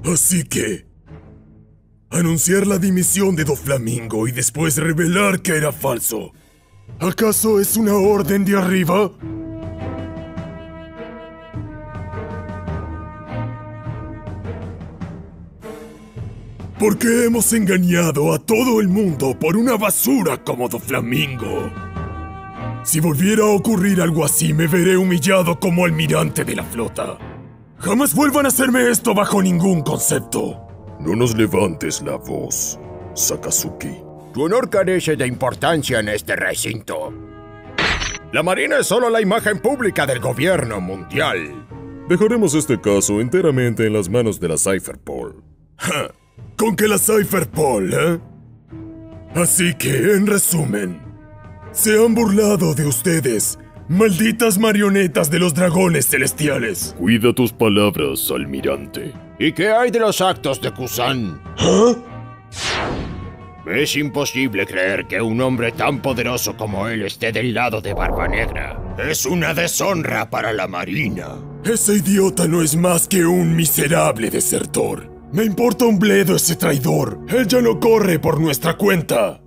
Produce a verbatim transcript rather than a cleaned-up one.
Así que... anunciar la dimisión de Doflamingo y después revelar que era falso. ¿Acaso es una orden de arriba? ¿Por qué hemos engañado a todo el mundo por una basura como Doflamingo? Si volviera a ocurrir algo así, me veré humillado como almirante de la flota. Jamás vuelvan a hacerme esto bajo ningún concepto. No nos levantes la voz, Sakazuki. Tu honor carece de importancia en este recinto. La Marina es solo la imagen pública del gobierno mundial. Dejaremos este caso enteramente en las manos de la Cypherpol. Ja, ¿con que la Cypherpol, eh? Así que, en resumen, se han burlado de ustedes, malditas marionetas de los dragones celestiales. Cuida tus palabras, almirante. ¿Y qué hay de los actos de Kusan? ¿Ah? Es imposible creer que un hombre tan poderoso como él esté del lado de Barba Negra. Es una deshonra para la Marina. Ese idiota no es más que un miserable desertor. Me importa un bledo ese traidor. Él ya no corre por nuestra cuenta.